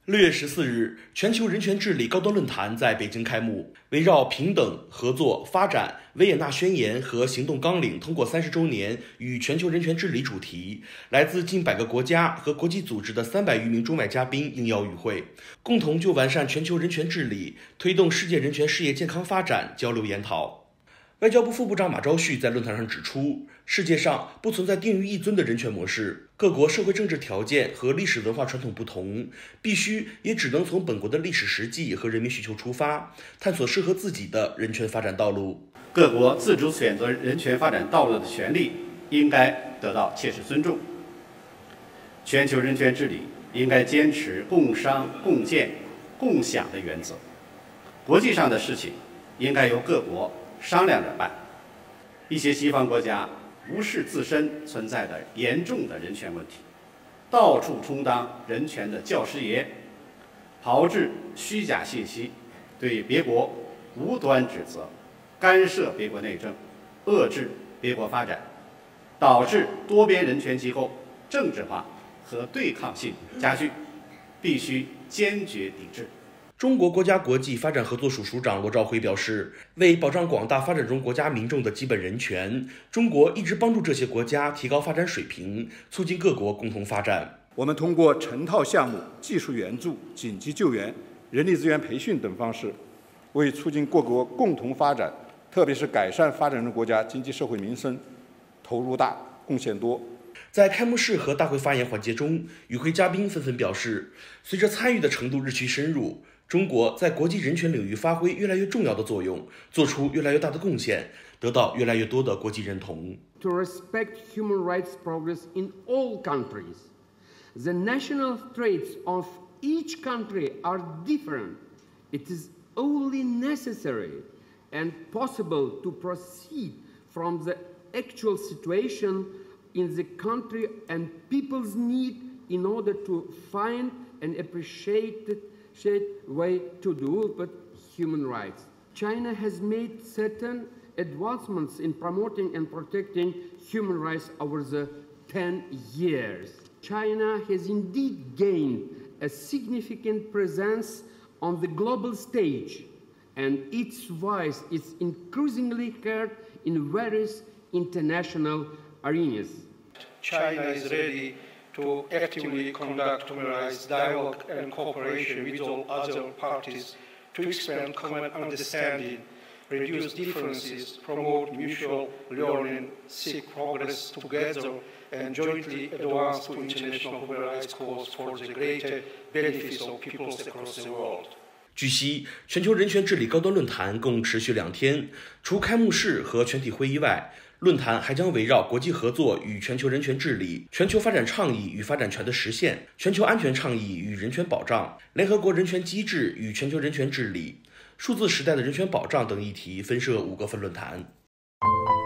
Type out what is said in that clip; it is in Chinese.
6月14日，全球人权治理高端论坛在北京开幕，围绕平等、合作、发展、维也纳宣言和行动纲领通过30周年与全球人权治理主题，来自近100个国家和国际组织的300余名中外嘉宾应邀与会，共同就完善全球人权治理、推动世界人权事业健康发展交流研讨。外交部副部长马朝旭在论坛上指出，世界上不存在定于一尊的人权模式，各国社会政治条件和历史文化传统不同，必须也只能从本国的历史实际和人民需求出发，探索适合自己的人权发展道路。 各国自主选择人权发展道路的权利应该得到切实尊重。全球人权治理应该坚持共商、共建、共享的原则，国际上的事情应该由各国商量着办。一些西方国家无视自身存在的严重的人权问题，到处充当人权的教师爷，炮制虚假信息，对别国无端指责，干涉别国内政，遏制别国发展，导致多边人权机构政治化和对抗性加剧，必须坚决抵制。 中国国家国际发展合作署署长罗兆辉表示，为保障广大发展中国家民众的基本人权，中国一直帮助这些国家提高发展水平，促进各国共同发展。 我们通过成套项目、技术援助、紧急救援、人力资源培训等方式，为促进各国共同发展，特别是改善发展中国家经济社会民生，投入大、贡献多。 在开幕式和大会发言环节中，与会嘉宾纷纷表示，随着参与的程度日趋深入，中国在国际人权领域发挥越来越重要的作用，做出越来越大的贡献，得到越来越多的国际认同。 To respect human rights progress in all countries. The national traits of each country are different. It is only necessary and possible to proceed from the actual situation in the country and people's need in order to find and appreciate way to do but human rights. China has made certain advancements in promoting and protecting human rights over the 10 years. China has indeed gained a significant presence on the global stage, and its voice is increasingly heard in various international arenas. China is ready to actively conduct human rights dialogue and cooperation with all other parties to expand common understanding, reduce differences, promote mutual learning, seek progress together, and jointly advance to international human rights cause for the greater benefits of peoples across the world. 据悉，全球人权治理高端论坛共持续2天，除开幕式和全体会议外，论坛还将围绕国际合作与全球人权治理、全球发展倡议与发展权的实现、全球安全倡议与人权保障、联合国人权机制与全球人权治理、数字时代的人权保障等议题分设5个分论坛。